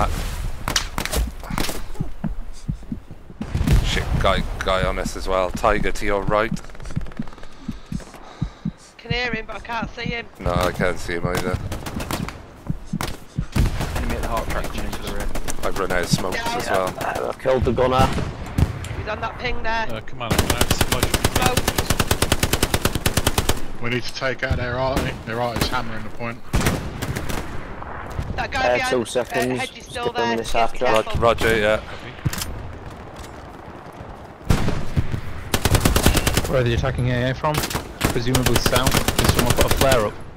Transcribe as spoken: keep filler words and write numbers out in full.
Uh, shit, guy, guy on us as well. Tiger to your right. Can hear him, but I can't see him. No, I can't see him either. Enemy at the heart track coming into the rear. I've run out of smokes Yeah. as well. Uh, I've killed the gunner. He's on that ping there. Uh, come on, I'm gonna have to supply you. Smoke. We need to take out their arty. Their arty's hammering the point. That guy Uh, behind two uh, seconds. hedge is still Stick them there. in this Just half track. careful. Roger, yeah. Where are they attacking A A from? Presumably south. Did someone put a flare up?